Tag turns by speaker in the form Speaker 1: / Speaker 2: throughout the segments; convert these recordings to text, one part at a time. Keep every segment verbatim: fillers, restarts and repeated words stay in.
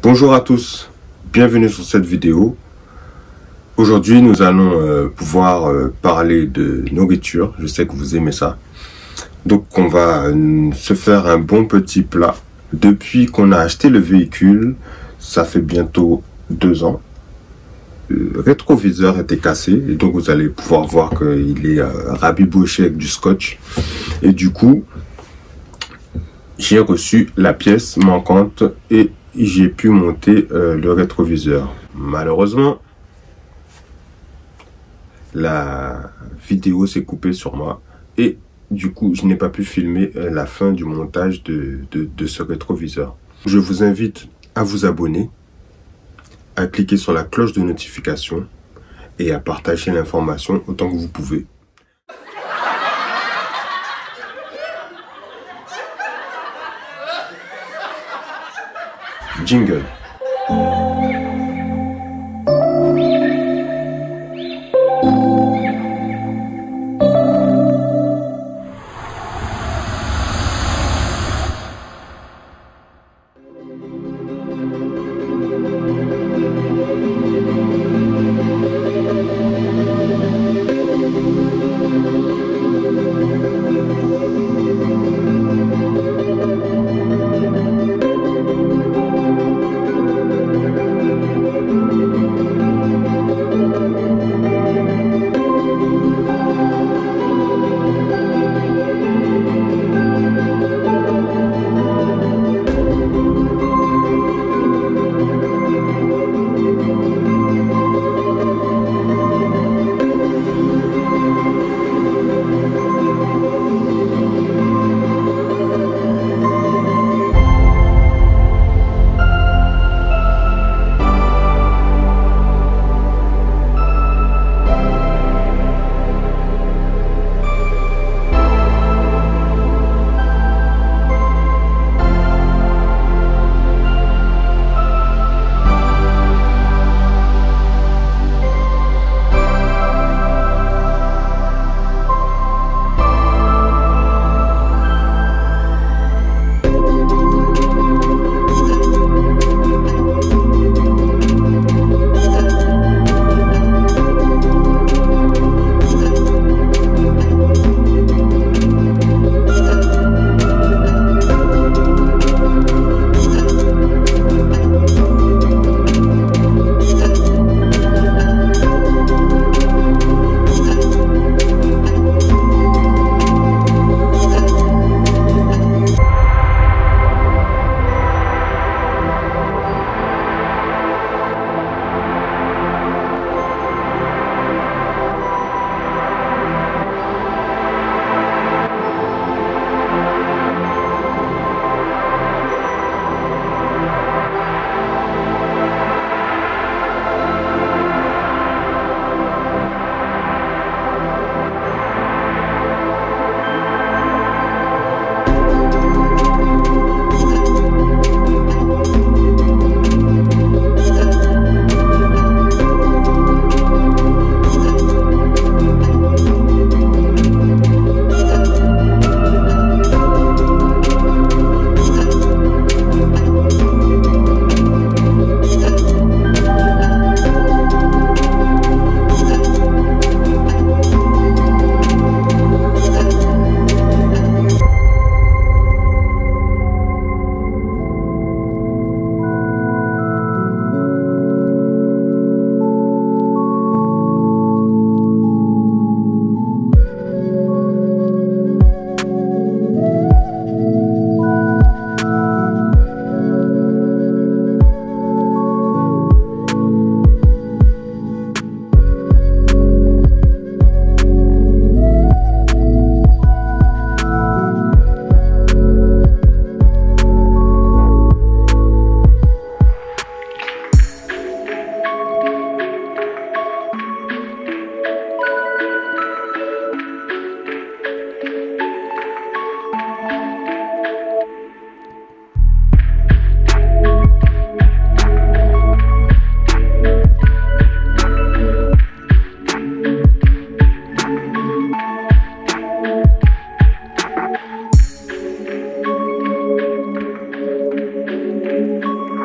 Speaker 1: Bonjour à tous, bienvenue sur cette vidéo. Aujourd'hui nous allons euh, pouvoir euh, parler de nourriture, je sais que vous aimez ça. Donc on va euh, se faire un bon petit plat. Depuis qu'on a acheté le véhicule, ça fait bientôt deux ans. Le rétroviseur était cassé et donc vous allez pouvoir voir qu'il est euh, rabiboché avec du scotch. Et du coup, j'ai reçu la pièce manquante et j'ai pu monter euh, le rétroviseur. Malheureusement, la vidéo s'est coupée sur moi et du coup, je n'ai pas pu filmer euh, la fin du montage de, de, de ce rétroviseur. Je vous invite à vous abonner, à cliquer sur la cloche de notification et à partager l'information autant que vous pouvez. Jingle.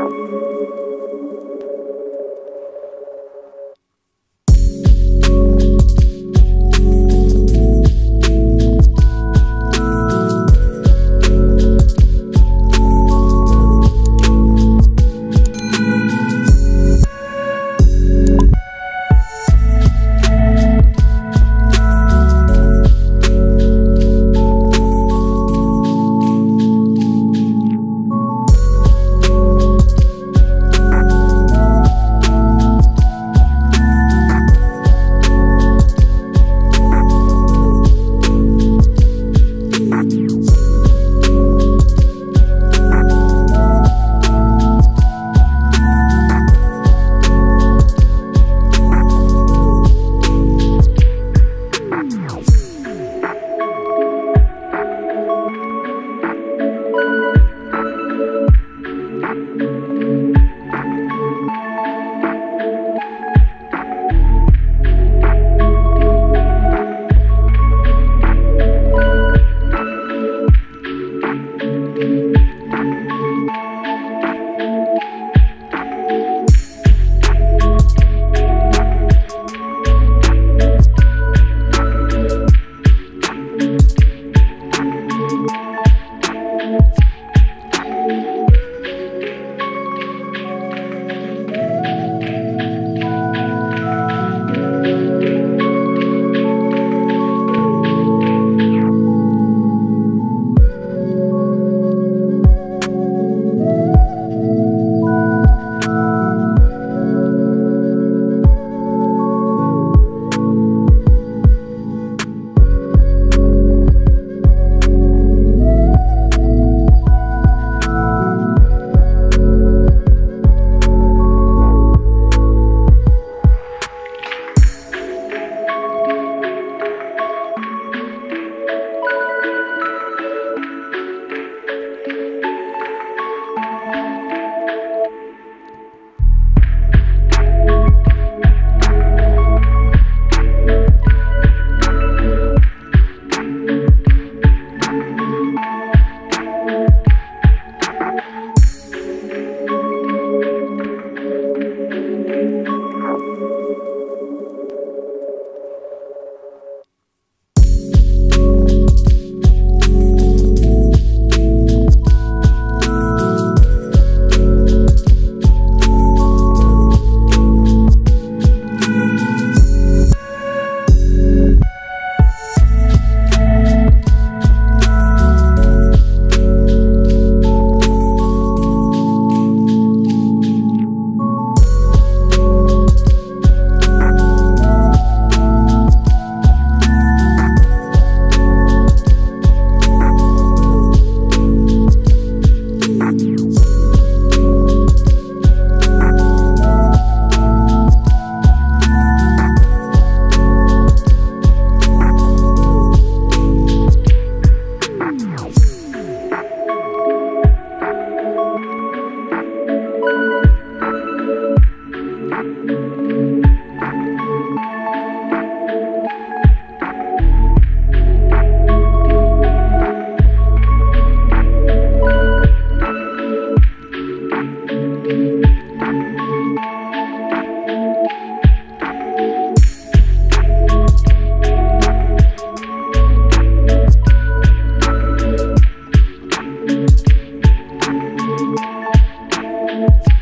Speaker 2: We'll be right back.